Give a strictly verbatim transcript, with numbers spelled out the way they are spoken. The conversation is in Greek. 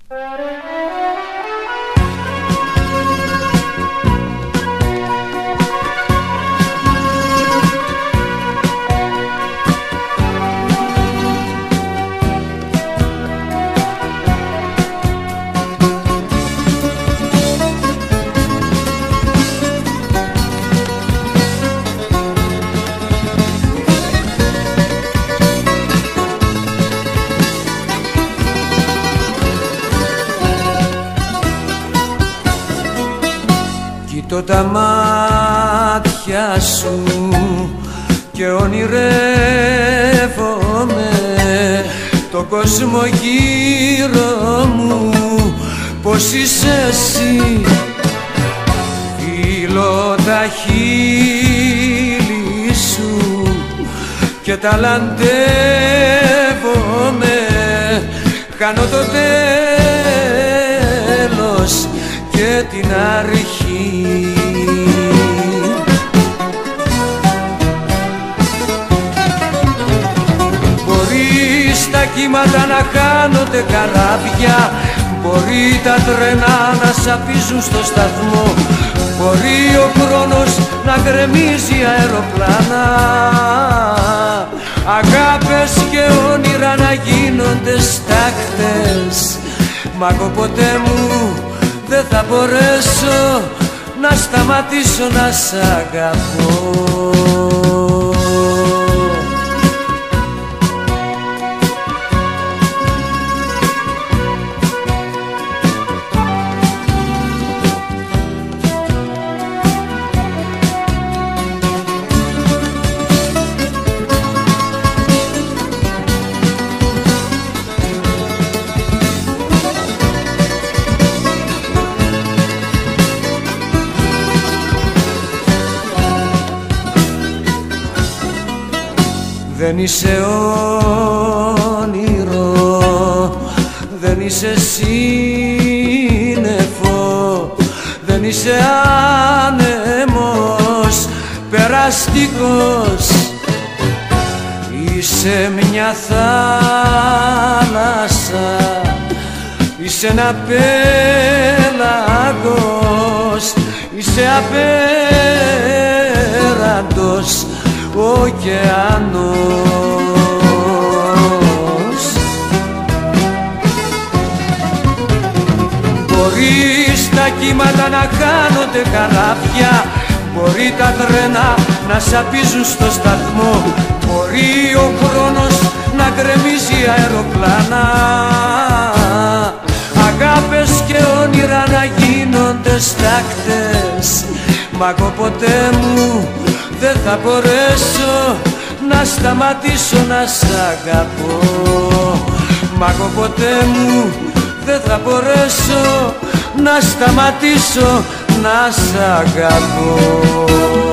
Κοιτώ τα μάτια σου και ονειρεύομαι το κόσμο γύρω μου, πως είσαι εσύ. Φιλώ τα χείλη σου και ταλαντεύομαι, χάνω το τέλος και την αρχή. Μπορεί στα κύματα να χάνονται καράβια, μπορεί τα τρένα να σαπίζουν στο σταθμό, μπορεί ο χρόνος να γκρεμίζει αεροπλάνα, αγάπες και όνειρα να γίνονται στάχτες. Μα εγώ ποτέ μου δεν θα μπορέσω να σταματήσω να σ' αγαπώ. Δεν είσαι όνειρο, δεν είσαι σύννεφο, δεν είσαι άνεμος περαστικός. Είσαι μια θάλασσα, είσαι ένα πέλαγος, είσαι απέραντος ωκεανός. Μπορεί στα κύματα να χάνονται καράβια, μπορεί τα τρένα να σαπίζουν στο σταθμό, μπορεί ο χρόνος να γκρεμίζει αεροπλάνα, αγάπες και όνειρα να γίνονται στάχτες. Μα εγώ ποτέ μου δεν θα μπορέσω να σταματήσω να σ' αγαπώ. Μα εγώ ποτέ μου δεν θα μπορέσω να σταματήσω να σ' αγαπώ.